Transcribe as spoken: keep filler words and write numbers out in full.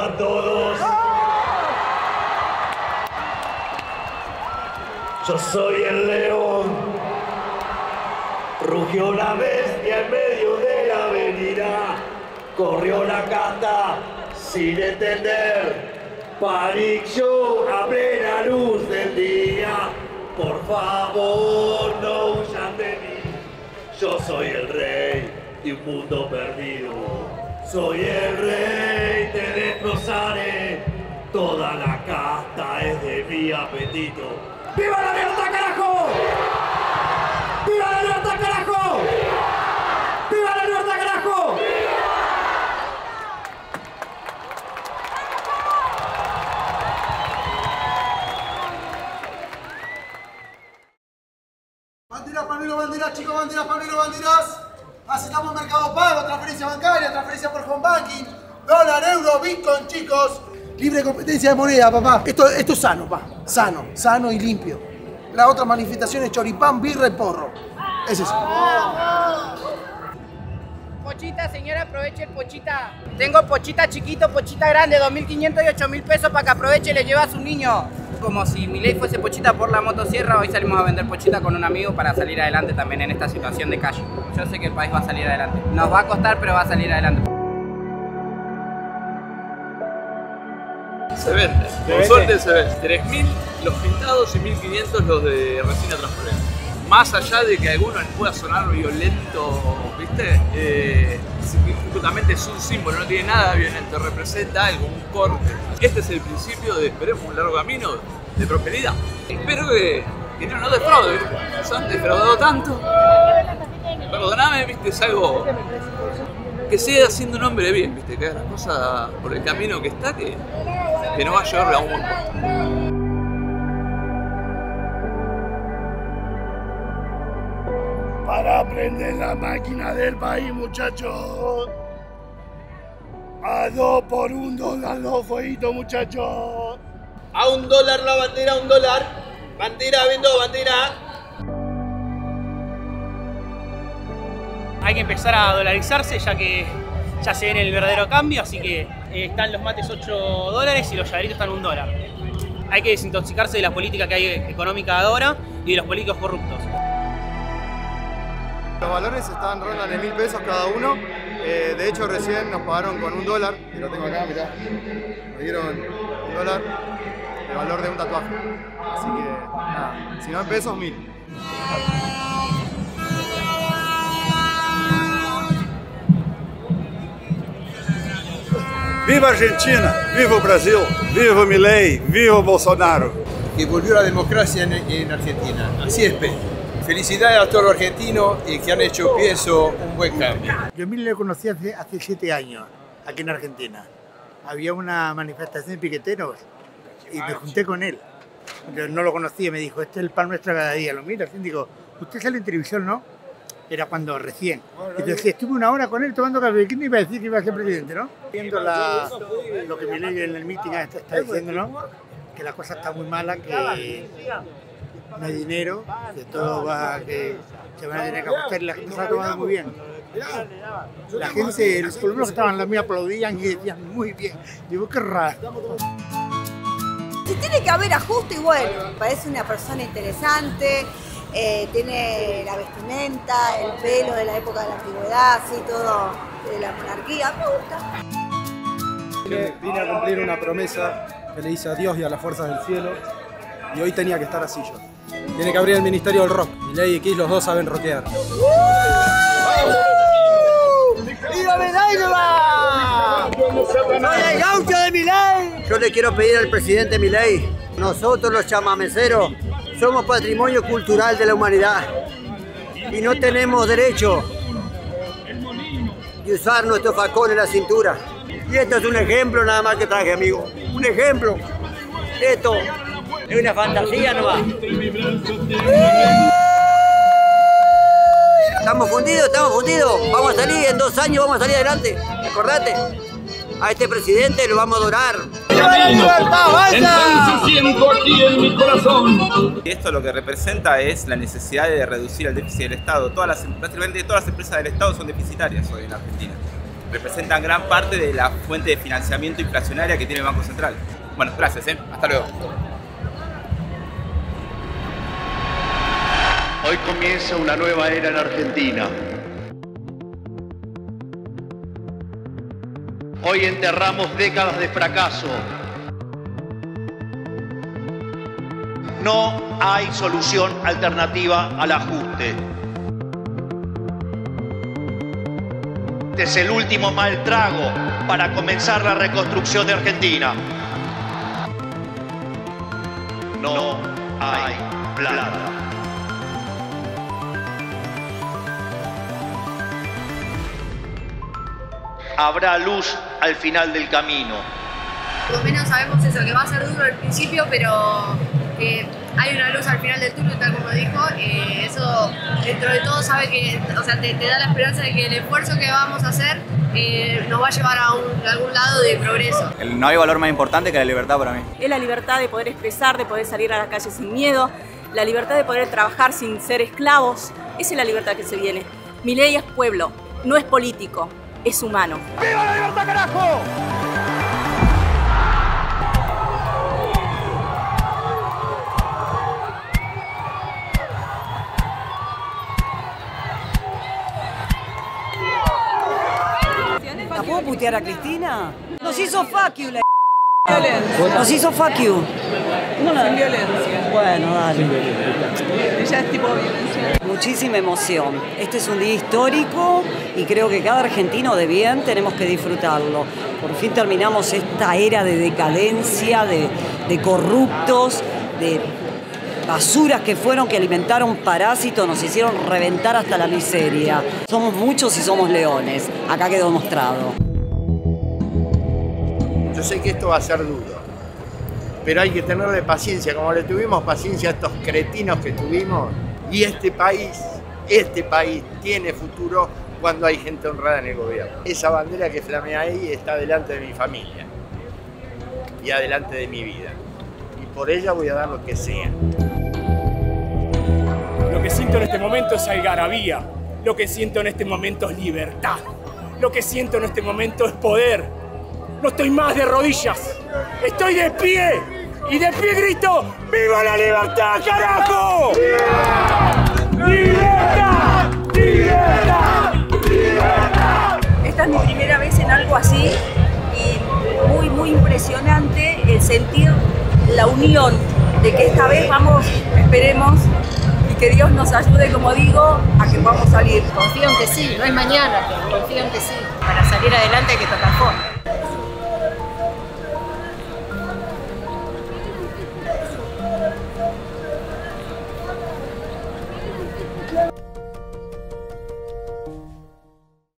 vivan todos. Yo soy el león. Rugió la bestia en medio de la avenida. Corrió la casta sin entender. Panic Show a plena luz del día. Por favor, no huyan de mí. Yo soy el rey de un mundo perdido. Soy el rey, te destrozaré. Toda la casta es de mi apetito. ¡Viva la libertad, carajo! ¡Viva la libertad, carajo! ¡Viva la libertad, carajo! Banderas, panuelo, banderas, chicos, banderas, panuelo, banderas. Aceptamos Mercado Pago, transferencia bancaria, transferencia por home banking, dólar, euro, bitcoin, chicos. Libre competencia de moneda, papá. Esto, esto es sano, pa. Sano, sano y limpio. La otra manifestación es choripán, birra y porro. Es eso. Pochita, señora, aproveche el pochita. Tengo pochita chiquito, pochita grande, dos mil quinientos y ocho mil pesos para que aproveche y le lleve a su niño. Como si Milei fuese pochita por la motosierra, hoy salimos a vender pochita con un amigo para salir adelante también en esta situación de calle. Yo sé que el país va a salir adelante. Nos va a costar, pero va a salir adelante. Se vende, por suerte se vende. tres mil los pintados y mil quinientos los de resina transparente. Más allá de que a algunos les pueda sonar violento, ¿viste? Eh, justamente es un símbolo, no tiene nada violento, representa algo, un corte. Este es el principio de, esperemos, un largo camino de prosperidad. Espero que, que no nos defraude, ¿viste? Nos han defraudado tanto. Perdóname, ¿viste? Es algo que siga siendo un hombre de bien, ¿viste? Que haga las cosas por el camino que está, que, que no va a llevarle a un buen puesto. Para prender la máquina del país, muchachos. A dos por un dólar los fueguitos, muchachos. A un dólar la bandera, a un dólar. Bandera, vendo, bandera. Hay que empezar a dolarizarse ya que ya se viene el verdadero cambio, así que eh, están los mates ocho dólares y los llaveritos están un dólar. Hay que desintoxicarse de la política que hay económica ahora y de los políticos corruptos. Los valores estaban rondan en mil pesos cada uno. Eh, de hecho, recién nos pagaron con un dólar. Y lo tengo acá, mirá. Nos dieron un dólar, el valor de un tatuaje. Así que, nada, si no en pesos, mil. Viva Argentina, viva Brasil, viva Milei, viva Bolsonaro. Que volvió la democracia en, en Argentina. Así es, Pedro. Felicidades a todos los argentinos y que han hecho, pienso, un buen cambio. Yo a Milei lo conocí hace, hace siete años, aquí en Argentina. Había una manifestación de piqueteros y me junté con él. Yo no lo conocía, me dijo, este es el pan nuestro cada día. Lo miro, así digo, ¿usted sale en televisión, no? Era cuando recién. Y decía, estuve una hora con él tomando café. ¿Quién iba a decir que iba a ser presidente, no? Viendo la, lo que Milei en el meeting está, está diciendo, ¿no? Que la cosa está muy mala, que no hay dinero, que todo va, que se van a tener que ajustar y la gente se ha tomado muy bien. La gente, los pueblos que estaban la mía aplaudían y decían muy bien. Digo, qué raro. Si tiene que haber ajuste, y bueno, parece una persona interesante, eh, tiene la vestimenta, el pelo de la época de la antigüedad, así todo de la monarquía, me gusta. Vine a cumplir una promesa que le hice a Dios y a las fuerzas del cielo y hoy tenía que estar así yo. Tiene que abrir el Ministerio del Rock. Milei y Kiss, los dos saben rockear. ¡Viva Milei, va! ¡Soy el gaucho de Milei! Yo le quiero pedir al presidente Milei, nosotros los chamameceros somos patrimonio cultural de la humanidad y no tenemos derecho de usar nuestro facón en la cintura. Y esto es un ejemplo nada más que traje, amigo. Un ejemplo. Esto es una fantasía nomás. Estamos fundidos, estamos fundidos. Vamos a salir, en dos años vamos a salir adelante. Acordate. A este presidente lo vamos a adorar. Aquí en mi corazón. Esto lo que representa es la necesidad de reducir el déficit del Estado. Todas las, prácticamente todas las empresas del Estado son deficitarias hoy en Argentina. representan gran parte de la fuente de financiamiento inflacionaria que tiene el Banco Central. Bueno, gracias, ¿eh? Hasta luego. Hoy comienza una nueva era en Argentina. Hoy enterramos décadas de fracaso. No hay solución alternativa al ajuste. Este es el último mal trago para comenzar la reconstrucción de Argentina. No hay plata. Habrá luz al final del camino. Por lo menos sabemos eso, que va a ser duro al principio, pero que hay una luz al final del túnel, tal como dijo. Eh, eso, dentro de todo, sabe que, o sea, te, te da la esperanza de que el esfuerzo que vamos a hacer eh, nos va a llevar a, un, a algún lado de progreso. No hay valor más importante que la libertad para mí. Es la libertad de poder expresar, de poder salir a la calle sin miedo, la libertad de poder trabajar sin ser esclavos. Esa es la libertad que se viene. Milei es pueblo, no es político. Es humano. ¡Viva la libertad, carajo! ¿La puedo putear a Cristina? Nos hizo fuck you la violencia. Nos hizo fuck you. No, no. Sin violencia. Bueno, dale. Ella es tipo violencia. Muchísima emoción. Este es un día histórico y creo que cada argentino de bien tenemos que disfrutarlo. Por fin terminamos esta era de decadencia, de, de corruptos, de basuras que fueron, que alimentaron parásitos, nos hicieron reventar hasta la miseria. Somos muchos y somos leones. Acá quedó mostrado. Yo sé que esto va a ser duro, pero hay que tenerle paciencia, como le tuvimos paciencia a estos cretinos que tuvimos. Y este país, este país tiene futuro cuando hay gente honrada en el gobierno. Esa bandera que flamea ahí está delante de mi familia y adelante de mi vida. Y por ella voy a dar lo que sea. Lo que siento en este momento es algarabía. Lo que siento en este momento es libertad. Lo que siento en este momento es poder. No estoy más de rodillas. Estoy de pie. Y de pie grito, ¡viva la libertad, carajo! ¡Libertad! ¡Libertad! ¡Libertad! Esta es mi primera vez en algo así y muy, muy impresionante el sentir la unión de que esta vez vamos, esperemos, y que Dios nos ayude, como digo, a que podamos salir. Confío en que sí, no es mañana, pero confío en que sí. Para salir adelante hay que tocar fondo.